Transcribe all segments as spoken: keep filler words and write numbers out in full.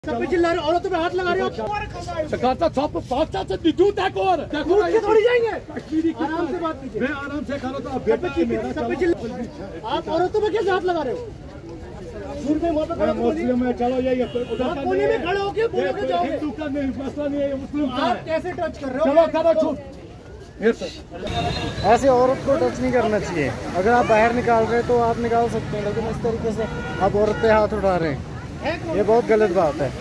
सब चिल्ला रहे, औरतों पे हाथ लगा रहे हो। थोड़ी जाएंगे, आराम से बात कीजिए। मैं आराम से खा रहा था, बेटा है मेरा। आप औरतों पे कैसे हाथ लगा रहे हो? मुस्लिम में चलो यही कोने में खड़े होके बोलो के जाओगे। हिंदू का नहीं, मसला नहीं है, मुस्लिम का है। आप कैसे टच कर रहे हो? चलो करो छूट। ऐसे औरत को टच नहीं करना चाहिए। अगर आप बाहर निकाल रहे हैं तो आप निकाल सकते हैं, लेकिन इस तरीके से आप औरत पे हाथ उठा रहे हैं, ये बहुत गलत बात है।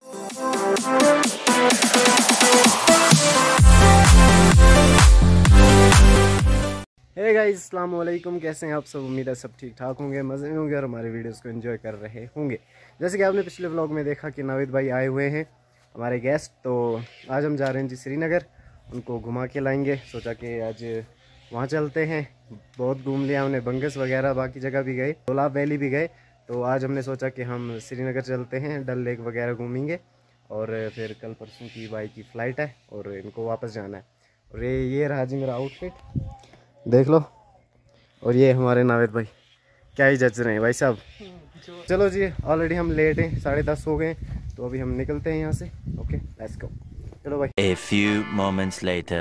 हे गाइस, अस्सलाम वालेकुम, कैसे हैं आप सब? उम्मीद है सब ठीक ठाक होंगे, मज़े में होंगे और हमारे वीडियोस को एंजॉय कर रहे होंगे। जैसे कि आपने पिछले व्लॉग में देखा कि नाविद भाई आए हुए हैं हमारे गेस्ट, तो आज हम जा रहे हैं जी श्रीनगर, उनको घुमा के लाएंगे। सोचा कि आज वहाँ चलते हैं, बहुत घूम लिया हमने, बंगस वगैरह बाकी जगह भी गए, डोलाब वैली भी गए, तो आज हमने सोचा कि हम श्रीनगर चलते हैं, डल लेक वगैरह घूमेंगे और फिर कल परसों की भाई की फ़्लाइट है और इनको वापस जाना है। और ये ये रहा जी मेरा आउटफिट, देख लो। और ये हमारे नाविद भाई, क्या ही जज रहे हैं भाई साहब। चलो जी, ऑलरेडी हम लेट हैं, साढ़े दस हो गए, तो अभी हम निकलते हैं यहाँ से। Okay, let's go. चलो भाई। A few moments later.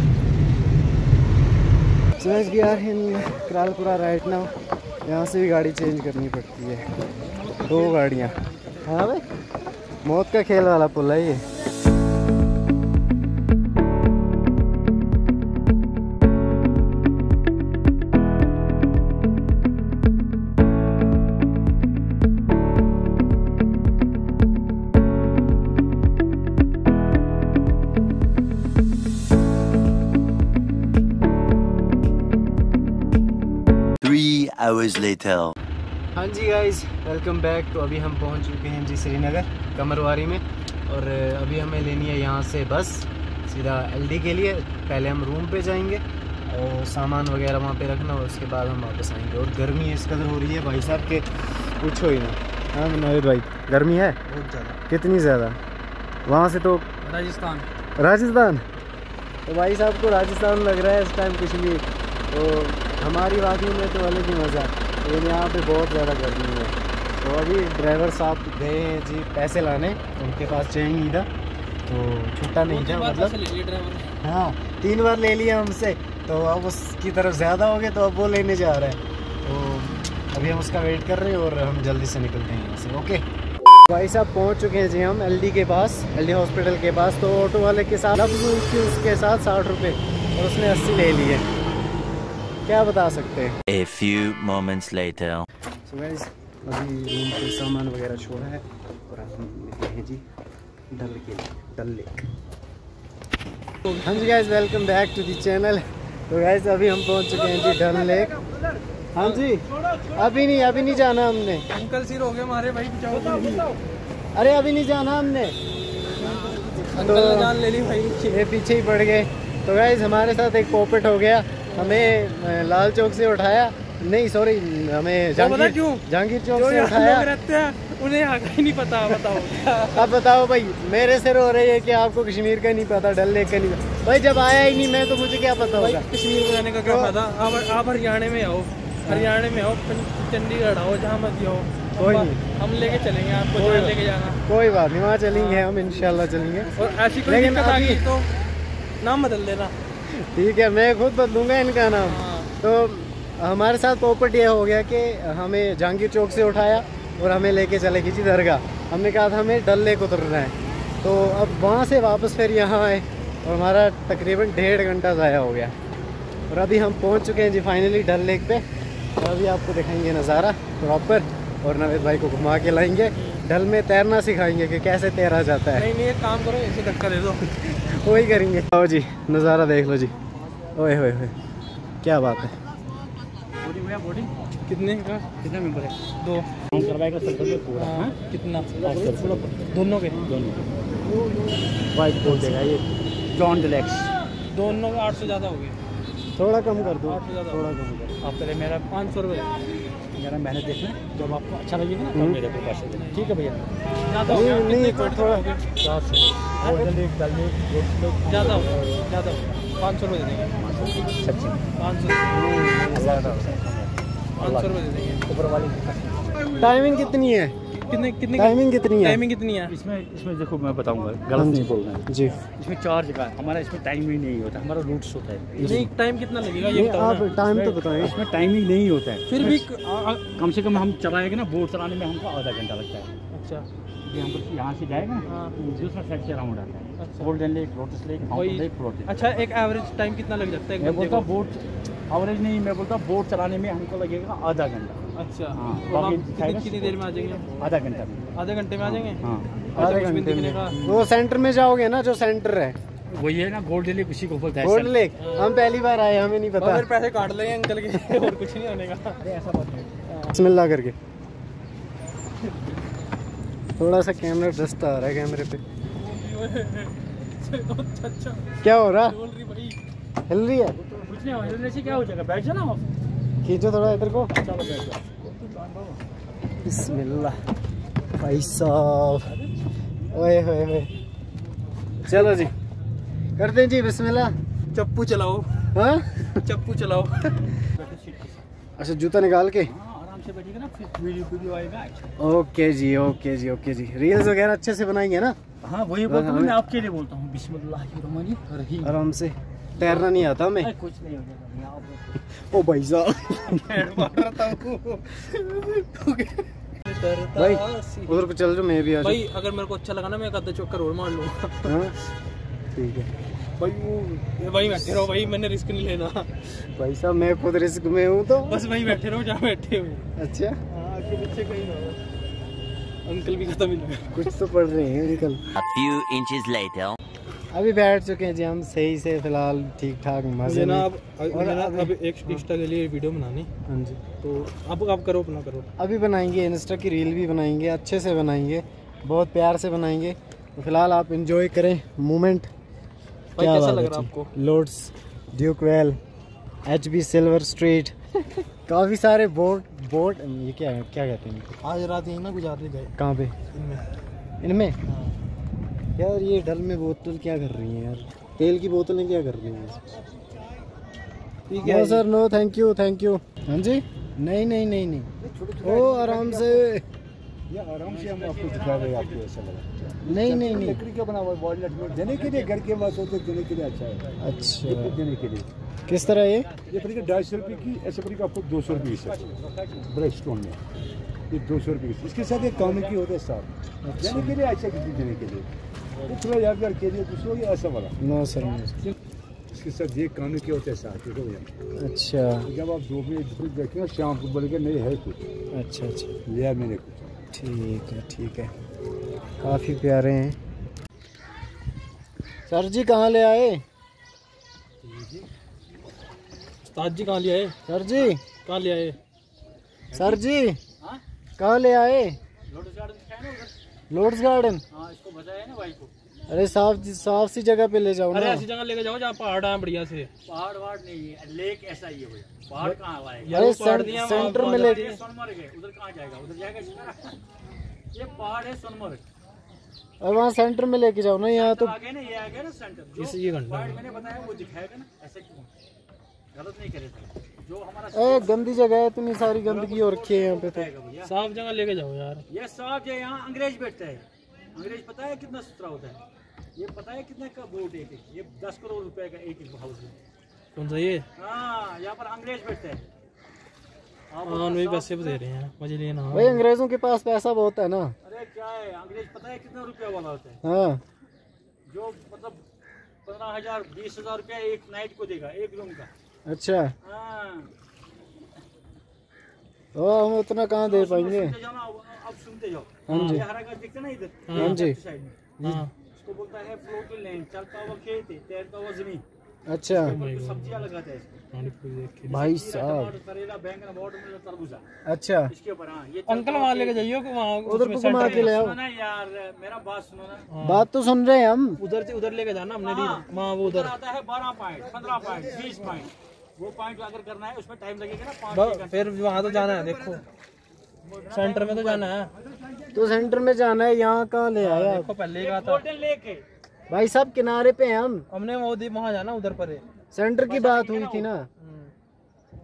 समझ गया इन करालपुरा राइट नाउ। यहाँ से भी गाड़ी चेंज करनी पड़ती है, दो गाड़ियाँ। हाँ भाई, मौत का खेल वाला पुल है ये। Three hours later. हाँ जी गाइस, वेलकम बैक। तो अभी हम पहुंच चुके हैं जी श्रीनगर कमरवारी में, और अभी हमें लेनी है यहाँ से बस सीधा एलडी के लिए। पहले हम रूम पे जाएंगे और सामान वगैरह वहाँ पे रखना, और उसके बाद हम वापस आएंगे। और गर्मी इस कदर हो रही है भाई साहब के पूछो ही ना। हाँ नाविद भाई, गर्मी है बहुत ज़्यादा। कितनी ज़्यादा? वहाँ से तो राजस्थान राजस्थान तो भाई साहब को राजस्थान लग रहा है इस टाइम कश्मीर। तो हमारी वादी में तो अलग ही मज़ा, लेकिन यहाँ पे बहुत ज़्यादा गर्मी है। तो अभी ड्राइवर साहब गए हैं जी पैसे लाने, उनके पास चेंज नहीं था तो छुट्टा नहीं था, मतलब हाँ तीन बार ले लिया हमसे, तो अब उसकी तरफ ज़्यादा हो गए, तो अब वो लेने जा रहा है। तो अभी हम उसका वेट कर रहे हैं और हम जल्दी से निकलते हैं यहाँ से। ओके भाई साहब, पहुँच चुके हैं जी हम एलडी के पास, एलडी हॉस्पिटल के पास। तो ऑटो वाले के साथ लफ्ज़ उसके उसके साथ साठ रुपये और उसने अस्सी ले लिए, क्या बता सकते हैं। A few moments later. So guys, अभी रूम पे सामान वगैरह छोड़ा है और हम निकले हैं जी डल के डल लेक। हाँ जी guys, welcome back to the channel. तो गाइस अभी हम पहुंच चुके हैं जी डल लेक। हाँ जी, अभी नहीं अभी नहीं जाना हमने। अंकल सिर हो गए हमारे भाई, अरे अभी नहीं जाना हमने, अंकल ने जान ले ली भाई, ये पीछे ही पड़ गए। तो गाइस हमारे साथ एक पॉपेट हो गया, हमें लाल चौक से उठाया, नहीं सॉरी हमें जहांगीर जहांगीर चौक से उठाया। रहते हैं उन्हें आगे ही नहीं पता, बताओ अब बताओ भाई, मेरे सिर हो रही है कि आपको कश्मीर का नहीं पता, डल लेक का नहीं पता। भाई जब आया ही नहीं मैं, तो मुझे क्या पता होगा कश्मीर में जाने का क्या फायदा। आप आप हरियाणा में आओ, हरियाणा में आओ, चंडीगढ़ आओ, जहाँ मर्जी आओ, कोई नहीं, हम लेके चलेंगे आपको, जहाँ लेके जाना। कोई बात नहीं, वहाँ चलेंगे हम, इंशाल्लाह चलेंगे। और ऐसी कोई दिक्कत आ गई तो नाम बदल देना। ठीक है, मैं खुद बदलूंगा इनका नाम। तो हमारे साथ पोपट ये हो गया कि हमें जहांगीर चौक से उठाया और हमें लेके चले गई जी दरगाह। हमने कहा था हमें डल लेक उतरना है, तो अब वहाँ से वापस फिर यहाँ आए और हमारा तकरीबन डेढ़ घंटा ज़ाया हो गया। और अभी हम पहुँच चुके हैं जी फाइनली डल लेक पे। तो अभी आपको दिखाएंगे नज़ारा प्रॉपर, और नाविद भाई को घुमा के लाएंगे, डल में तैरना सिखाएंगे कि कैसे तैरा जाता है। नहीं नहीं, एक काम करो, ऐसे धक्का दे दो, वही करेंगे। आओ जी, नज़ारा देख लो जी, ओए होए होए, क्या बात है। बॉडी कितने का, कितना मेंबर है? दो करवाएगा सर पूरा। हाँ कितना? दोनों के दोनों वाइट बोल देगा ये जॉन डिलेक्स, दोनों का आठ सौ ज़्यादा हो गया। थोड़ा कम कर दो, आठ सौ ज़्यादा, थोड़ा कम कर। आप पहले मेरा पाँच सौ रुपये, मेरा मैंने देखना, जब आपको अच्छा लगेगा ना तब मेरे को पैसे देना, ठीक है भैया? ज़्यादा हो गया, नहीं तो थोड़ा ज़्यादा हो ज़्यादा हो पाँच सौ रुपये दे देंगे, सच्ची पाँच सौ पाँच सौ रुपये दे देंगे ऊपर वाली। टाइमिंग कितनी है? कितने कितने टाइमिंग कितनी है? टाइमिंग कितनी है इसमें? इसमें देखो मैं बताऊंगा, गलत नहीं बोल रहे हैं जी। इसमें चार जगह है हमारा, इसमें टाइमिंग नहीं होता, हमारा रूट्स होता है। नहीं, टाइम कितना लगेगा ये आप टाइम तो बताएं। इसमें टाइमिंग नहीं होता है, फिर भी कम से कम हम चलाएंगे ना, बोट चलाने में हमको आधा घंटा लगता है। अच्छा, ये हमको यहाँ से जाएगा ना, दूसरा साइड से राउंड आता है। अच्छा, golden lake, lotus lake, fountain lake, floating. अच्छा, एक एवरेज टाइम कितना लग जाता है? मैं बोलता बोट एवरेज नहीं, मैं बोलता बोट चलाने में हमको लगेगा आधा घंटा। अच्छा, हाँ, कितनी देर में आ जाएंगे? आधा घंटा में। आधे घंटे में आ जाएंगे? हाँ, आधे घंटे में। वो सेंटर में जाओगे ना, जो सेंटर है वही है ना, गोल्डन लेक, उसी को बोलते हैं गोल्डन लेक। हम पहली बार आए, हमें नहीं पता। फिर पैसे काट लेंगे अंकल के और कुछ नहीं होने का। ऐसा बात नहीं। बिस्मिल्लाह करके थोड़ा सा कैमरा डस्ट आ रहा है कैमरे पे। क्या हो रहा? हिल रही है? कुछ नहीं, हिलने से क्या हो जाएगा? बैठ जाना आप, खींचो थोड़ा इधर को। चलो बैठ जाओ। बिस्मिल्लाह भाई साहब, ओए होए होए। चलो जी, करते हैं जी बिस्मिल्लाह। चप्पू चलाओ। हाँ, चप्पू चलाओ। अच्छा, जूता निकाल के आराम से बैठिएगा ना, फिर वीडियो वीडियो आएगा। ओके जी, ओके जी, ओके जी। रील्स वगैरह अच्छे से बनाएंगे ना? हाँ, वही बोलता हूँ मैं आपके लिए बोलता हूँ। बिस्मिल्लाहिर्रहमानिर्रहीम। आराम से, तैरना नहीं आता हमें। कुछ नहीं हो जाएगा। ओ भाई साहब, भाई उधर को चल जाओ, मैं भी आ भाई। अगर मेरे को अच्छा लगा ना, मैं एक आधा चक्कर और मार लूँगा। हाँ ठीक है भाई। वो भाई बैठे रहो भाई, मैंने रिस्क नहीं लेना। भाई साहब, मैं खुद रिस्क में हूँ तो बस वही बैठे रहो जहाँ बैठे हो। अच्छा, आगे पीछे कहीं ना हो। अंकल भी खत्म ही लगा, कुछ तो पढ़ रहे हैं uncle. A few inches later. अभी बैठ चुके हैं जी हम सही से, फिलहाल ठीक ठाक मजे में। अब अब एक इंस्टा के लिए वीडियो बनानी। हाँ जी, तो अब आप करो अपना करो। अभी बनाएंगे इंस्टा की रील भी बनाएंगे, अच्छे से बनाएंगे, बहुत प्यार से बनाएंगे। तो फिलहाल आप इंजॉय करें मोमेंट। क्या कैसा लग रहा है आपको? लोड्स, ड्यूक वेल, एच बी सिल्वर स्ट्रीट, काफ़ी सारे बोट बोट ये क्या है, क्या कहते हैं? आज रात यहीं ना गुजारने गए। कहाँ पे? इनमें इनमें यार, ये डल में बोतल क्या कर रही हैं यार? तेल की बोतलें क्या कर रही हैं? ठीक है sir, no thank you, thank you. हाँ जी, नहीं नहीं नहीं नहीं, ओ आराम से, ये आराम से हम आपको दिखा रहे हैं। आपको ऐसा लगा? नहीं नहीं नहीं, लकड़ी का बना हुआ वॉलनट में देने के लिए, घर के पास होते देने के लिए अच्छा है। अच्छा, देने के लिए किस तरह ये? ये पड़ेगा ढाई सौ रुपये की, ऐसे पड़ेगा आपको दो सौ रुपये की ब्रश स्टोन में, ये दो सौ रुपये की। इसके साथ एक कानून की होता है साथ देने के लिए, अच्छा किसी देने के लिए, ये थोड़ा यादगार के लिए दूसरों ये ऐसा वाला। नो सर, इसके साथ ये कानून के होते हैं साथ। अच्छा, जब आप दो में देखेंगे शाम को बोलेंगे नहीं है कुछ। अच्छा अच्छा, लिया मैंने कुछ। ठीक है ठीक है, काफ़ी प्यारे हैं। सर जी कहाँ ले आए? उस्ताद जी कहाँ ले आए? सर जी कहाँ ले आए? सर जी कहाँ ले आए? लोटस गार्डन दिखाया ना उधर। Lotus garden? हाँ, इसको बचाया है ना भाई को। अरे साफ साफ सी जगह पे ले जाओ ना। अरे ऐसी जगह लेके जाओ जहाँ पहाड़ है बढ़िया से। पहाड़ वहाड़ नहीं है, लेक ऐसा ही है भैया। पहाड़ कहाँ हुआ है? अरे सेंटर में ले, सोनमर्ग है, उधर कहाँ जाएगा? उधर जाएगा? ये पहाड़ है सोनमर्ग। और वहाँ सेंटर में लेके जाओ ना। यहाँ तो आगे ना, ये आ गया ना सेंटर। इस ये घंटा पहाड़ मैंने बताया वो दिखाएगा ना, ऐसे क्यों? गलत नहीं करेगा जो हमारा। ए, गंदी जगह है, इतनी सारी गंदगी हो रखी है यहाँ पे। तो साफ जगह लेके जाओ यार। ये साहब ये यहाँ अंग्रेज बैठते हैं। अंग्रेज पता है कितना सुथरा होता है? ये पता है कितने का बोट एक एक? ये दस करोड़ रुपए का एक एक हाउस है। कौन सा ये? हाँ, यहाँ पर अंग्रेज बैठते हैं। हाँ, वही पैसे दे रहे हैं, मजे लेना। भाई अंग्रेजों के पास पैसा बहुत है ना। अरे क्या है, अंग्रेज पता है कितना रुपया वाला होता है? हाँ, जो मतलब पंद्रह हजार बीस हजार रुपया एक नाइट को देगा, एक रूम का। अच्छा, हाँ, ओ हम उतना कहाँ दे पाएंगे। सुनते जाओ ना, अब सुनते जाओ। हाँ जी, ये हरा घर दिखता ना इधर, हाँ जी, साइड में, हाँ, इसको बोलता है फ्लोटिंग लैंड। चलता हुआ खेत है, तैरता हुआ जमीन। अच्छा जो सब्जियां लगाते हैं इसको। भाई साहब। टमाटर, करेला, बैंगन, वाटरमेलन, तरबूजा, अच्छा, इसके ऊपर। हाँ, ये अंकल वहाँ लेके जाइए कि वहाँ उधर को घुमा के ले आओ। सुनो ना यार, मेरा बात सुनो ना। बात तो सुन रहे हैं हम। उधर से उधर लेके जाना हमने। हाँ, वहाँ वो उधर उधर आता है बारह पॉइंट, पंद्रह पॉइंट, बीस पॉइंट। वो पॉइंट अगर करना है उसमें टाइम लगेगा ना, पाँच घंटे। फिर वहाँ तो जाना है। देखो सेंटर में तो जाना है। तो सेंटर में जाना है, यहाँ कहाँ ले आया? देखो पहले ही कहा था गोल्डन लेक है। भाई साहब किनारे पे हैं हम। हमने वो वहाँ जाना उधर पर है। सेंटर की बात हुई थी ना।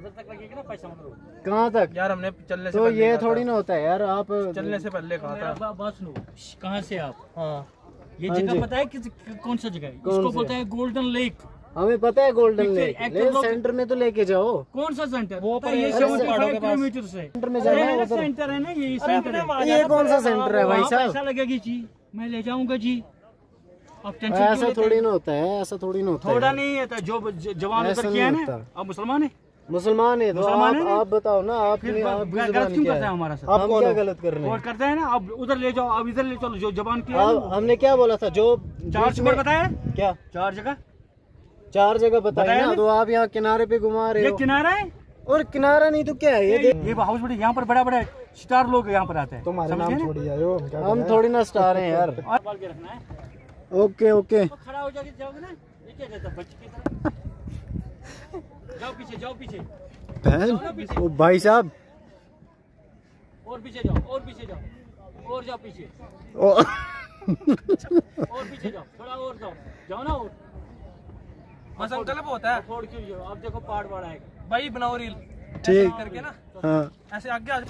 उधर तक लगेगा ना पैसा मतलब। कहाँ तक यार हमने चलने से तो पहले ये कहा थोड़ी था। ना होता है यार, आप चलने से पहले कहा था। बा- बात सुनो, कहाँ से आप? हाँ ये हाँ जी। जगह पता है किस कौन सा जगह है? कौन इसको सा? बोलते हैं गोल्डन लेक। हमें पता है गोल्डन ठीक है, लेक, एक लेकिन लोग- सेंटर में तो लेके जाओ। कौन सा सेंटर? वो पता पर है, ये है, सेवेंटी पहाड़ों फाइव के पास। किलोमीटर से सेंटर में जाना है उधर। सेंटर है ना, ये अरे सेंटर अपने है। वहाँ ये जाना कौन सा पड़ेगा, सेंटर है भाई वहाँ साहब? पैसा लगेगी जी, मैं ले जाऊंगा जी। आप टेंशन ऐसा क्यों लेते थोड़ी हैं? ना होता है, ऐसा थोड़ी ना होता है। थोड़ा नहीं है, जो ज- जवान ऐसा उधर नहीं किया है ना, होता। आप मुसलमान है, मुसलमान है तो मुसलमान आप, है ना? आप बताओ ना, आप फिर आप ग- भी गलत जुबान क्यों क्या करते हैं है? हमारा साथ? आप कौन क्या हो? गलत कर रहे और हैं? करते हैं ना, अब उधर ले जाओ, अब इधर ले चलो, जो जवान किया है आप ना, हमने क्या बोला था? जो चार बीच चुमर में- बताया, क्या चार जगह चार जगह बताए बताया ना, ना? तो आप यहाँ किनारे पे घुमा रहे ये हो। किनारा है, और किनारा नहीं तो क्या है ये? ये ये हाउस बोट, यहाँ पर बड़ा बड़ा स्टार लोग यहाँ पर आते हैं। तुम्हारे समझ नाम गए ना? छोड़ी आयो हम क्या हम थोड़ी ना स्टार हैं यार। और बाल के रखना है, ओके ओके तो खड़ा हो जाके जाओगे ना, ये क्या कहता है बच्चे की तरह। जाओ पीछे, जाओ पीछे, बहन ओ भाई साहब और पीछे जाओ, और पीछे जाओ, और जाओ पीछे, ओ और पीछे जाओ, थोड़ा और जाओ, जाओ ना और। बस अंकल अब होता है छोड़ क्यों जाओ, अब देखो पहाड़ बड़ा आएगा। भाई, बनाओ रील ठीक करके ना, हाँ। ऐसे आगे आ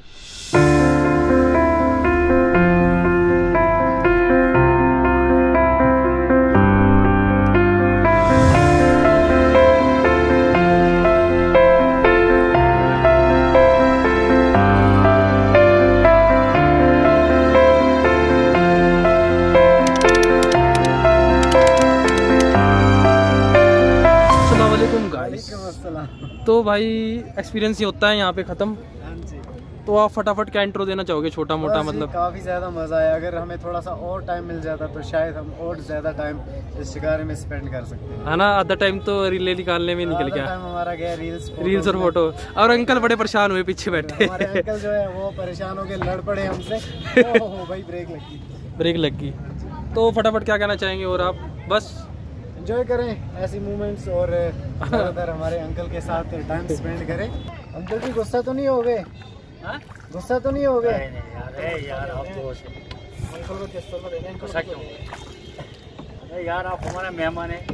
गाइस। तो भाई एक्सपीरियंस ये होता है यहाँ पे ख़त्म। तो आप फटाफट क्या इंट्रो देना चाहोगे, छोटा मोटा बस मतलब? काफ़ी ज़्यादा मज़ा आया। अगर हमें थोड़ा सा और टाइम मिल जाता तो शायद हम और ज़्यादा टाइम इस शिकार में स्पेंड कर सकते हैं। है ना, आधा टाइम तो रीले निकालने में निकल आधा गया, टाइम हमारा गया रील्स रील्स और फोटो। और अंकल बड़े परेशान हुए पीछे बैठे। हमारे अंकल जो है वो परेशान होके लड़ पड़े हमसे। ओहो भाई ब्रेक लगी, ब्रेक लग गई। तो फटाफट क्या कहना चाहेंगे? और आप बस एंजॉय करें ऐसी मूवमेंट्स और ज़्यादातर हमारे अंकल के साथ टाइम स्पेंड करें। अंकल जी गुस्सा तो नहीं हो गए? हाँ? गुस्सा तो नहीं हो गए? नहीं नहीं यार, अरे यार आप तो अंकल को किस तरह देंगे? गुस्सा क्यों? अरे यार आप हमारा मेहमान है,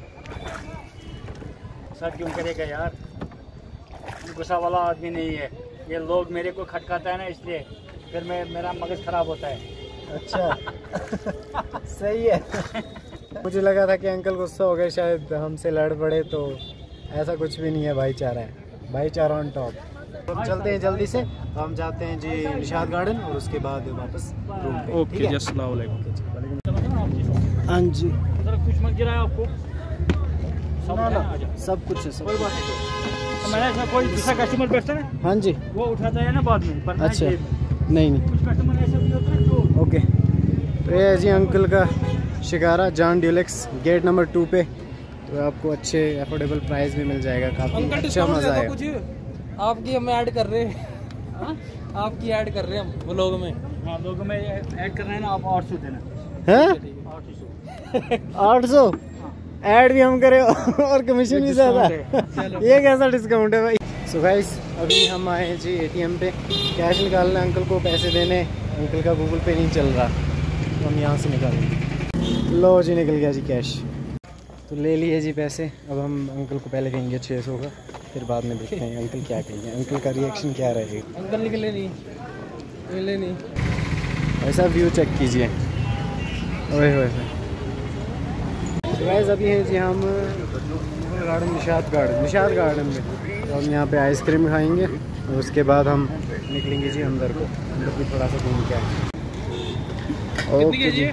गुस्सा क्यों करेगा यार? हम गुस्सा वाला आदमी नहीं है। ये लोग मेरे को खटकाता है ना, इसलिए फिर मैं मेरा मगज खराब होता है। अच्छा सही है। मुझे लगा था कि अंकल गुस्सा हो गए, शायद हमसे लड़ पड़े, तो ऐसा कुछ भी नहीं है, भाईचारा है, भाईचारा ऑन टॉप। हम चलते हैं जल्दी से, हम जाते हैं जी निशाद गार्डन और उसके बाद वापस रूम पे। ओके जी, अस्सलाम वालेकुम। हाँ जी, उधर कुछ मत गिराया आपको, सब ना, है, ना, आ जाओ। सब कुछ है, सब कोई बात नहीं। तो मैंने ऐसा कोई दूसरा कस्टमर बैठता है ना, हाँ जी। वो उठाता है ना बाद में, पर अच्छा, नहीं, नहीं नहीं कुछ कस्टमर ऐसा भी होता है जो ओके। तो ये है जी अंकल का shikara John deluxe, gate number two पे। तो आपको अच्छे अफोर्डेबल प्राइस में मिल जाएगा, काफ़ी अंकल अच्छा डिस्काउंट मज़ा देता आएगा। कुछ? आपकी हम ऐड कर रहे हैं। हाँ? आपकी ऐड कर रहे हैं हम व्लॉग में। हाँ, लोगों में ऐड कर रहे हैं ना, आप आठ सौ देना, हैं आठ सौ। आठ सौ ऐड भी हम करें और कमीशन भी ज़्यादा। ये कैसा डिस्काउंट है भाई? सो गाइस अभी हम आए हैं जी एटीएम पे, कैश निकालना, अंकल को पैसे देने। अंकल का गूगल पे नहीं चल रहा, तो हम यहाँ से निकालेंगे। लो जी निकल गया जी कैश, तो ले लिए जी पैसे। अब हम अंकल को पहले कहेंगे छः सौ का, फिर बाद में देखते हैं अंकल क्या कहेंगे, अंकल का रिएक्शन क्या रहेगा। अंकल निकले नहीं, मिले नहीं। ऐसा व्यू चेक कीजिए, ओए होए। तो गाइस अभी हैं जी हम Mughal garden, Nishat garden, Nishat garden में। तो हम यहाँ पे आइसक्रीम खाएंगे और उसके बाद हम निकलेंगे जी अंदर को, अंदर भी थोड़ा सा घूम के आएंगे। ओके जी।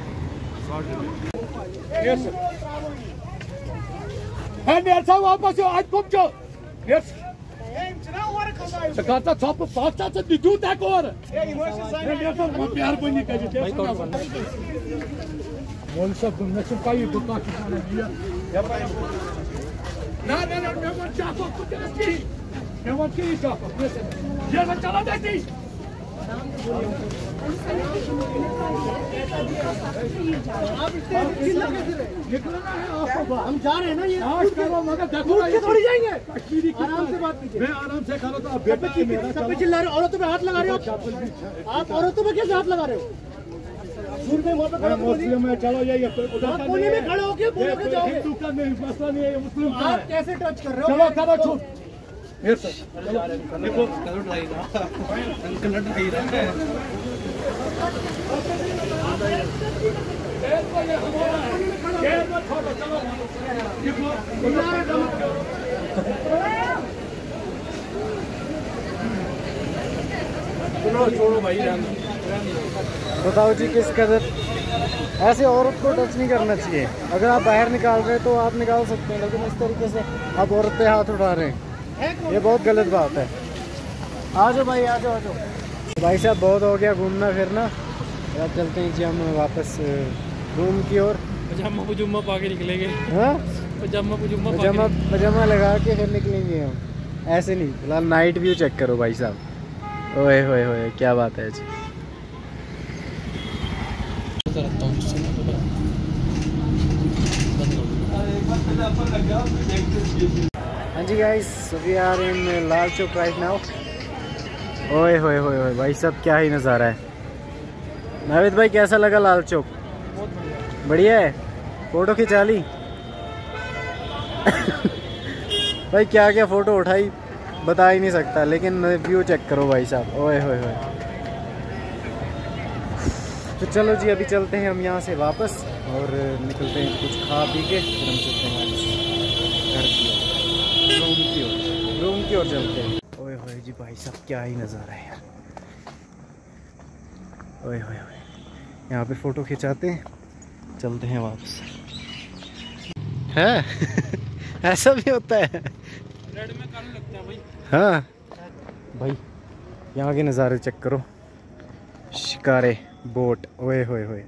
वापस आज तुमच्या सकाळचा छाप पाच तास निघू त्यावर मेहरबानी करी Molsa bunun payı bu takipçiler ya. Na na na ne var çapı bu ki? Ne var ki çapı? Gel ben çala dedi. हम जा रहे हैं ना, ये मगर देखो ये थोड़ी जाएंगे, आराम से बात कीजिए। मैं आराम से खा रहा था, बेटा सब पे चिल्ला रहे हो, औरतों पे हाथ लगा रहे हो आप, औरतों पे कैसे हाथ लगा रहे हो? मुस्लिम में चलो ये आप कोने में खड़े होके बोलोगे जाओगे, हिंदू का नहीं मसला नहीं है, मुस्लिम का आप कैसे टच कर रहे हो? चलो करो छूट छोड़ो भाई। बताओ जी किस कदर ऐसे औरत को टच नहीं करना चाहिए। अगर आप बाहर निकाल रहे हैं तो आप निकाल सकते हैं, लेकिन इस तरीके से आप औरत पे हाथ उठा रहे हैं, ये बहुत गलत बात है। आ जाओ भाई, आ जाओ आ जाओ। भाई साहब बहुत हो गया घूमना फिरना, अब चलते हैं जी हम वापस रूम की ओर। पजामा पजुमा पा के निकलेंगे। हाँ पजामा पजुमा पजामा पजामा लगा के फिर निकलेंगे हम, ऐसे नहीं। फिलहाल नाइट व्यू चेक करो भाई साहब, ओए होए होए क्या बात है जी। हाँ जी guys, we are in Lal Chowk right now. ओए होए होए होए भाई साहब क्या ही नज़ारा है। नाविद भाई कैसा लगा लाल चौक? बढ़िया है, फोटो खिंचा ली भाई क्या क्या फ़ोटो उठाई बता ही नहीं सकता, लेकिन व्यू चेक करो भाई साहब, ओए होए होए। तो चलो जी अभी चलते हैं हम यहाँ से वापस और निकलते हैं कुछ खा पी के, फिर हम चलते हैं घर की ओर, रूम की ओर रूम की ओर चलते हैं। ओए होए जी भाई साहब क्या ही नज़ारा है यार, ओए होए होए। यहाँ पे फ़ोटो खिंचाते हैं, चलते हैं वापस। है ऐसा भी होता है? रेड में काले लगते हैं भाई। हाँ भाई यहाँ के नज़ारे चेक करो, शिकारे बोट, ओए होए होए।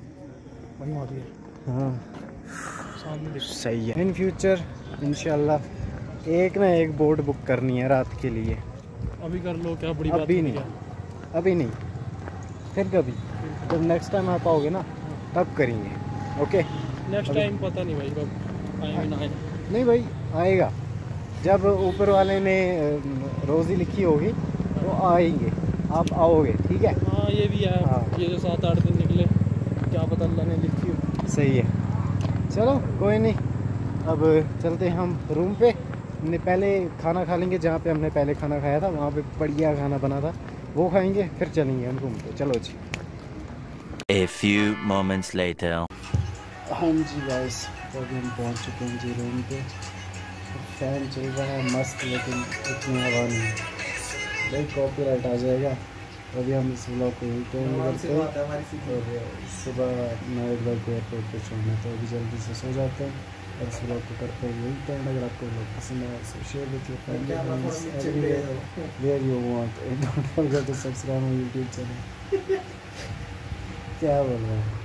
हाँ सही है। इन फ्यूचर इंशाल्लाह एक ना एक बोट बुक करनी है रात के लिए। अभी कर लो, क्या बड़ी बात। अभी नहीं, अभी नहीं, फिर कभी जब नेक्स्ट टाइम आप आओगे ना तब करेंगे। ओके नेक्स्ट टाइम पता नहीं भाई कब आएंगे ना आए। नहीं भाई आएगा, जब ऊपर वाले ने रोज़ी लिखी होगी तो आएंगे, आप आओगे, ठीक है। हाँ ये भी है। हाँ। ये जो सात आठ दिन निकले क्या पता अल्लाह ने लिखी हो। सही है, चलो कोई नहीं, अब चलते हैं हम रूम पे। हमने पहले खाना खा लेंगे, जहाँ पे हमने पहले खाना खाया था वहाँ पे बढ़िया खाना बना था, वो खाएंगे, फिर चलेंगे हम रूम पे। चलो जी। A few moments later. हाँ जी गाइस, तो अभी हम पहुँच चुके हैं जी रूम पे। फैन चल रहा है मस्त, लेकिन इतनी हवा नहीं है भाई, कॉपीराइट आ जाएगा। अभी हम इस व्लॉग को यहीं पे एंड करते हैं, और सुबह नाइट बाइक को एयरपोर्ट पे छोड़ना, तो अभी जल्दी से सो जाते हैं और इस व्लॉग को करते हैं यहीं पे एंड। अगर आपको व्लॉग पसंद आया तो share with your family friends where you want, don't forget to subscribe my YouTube channel. क्या बोल रहा है।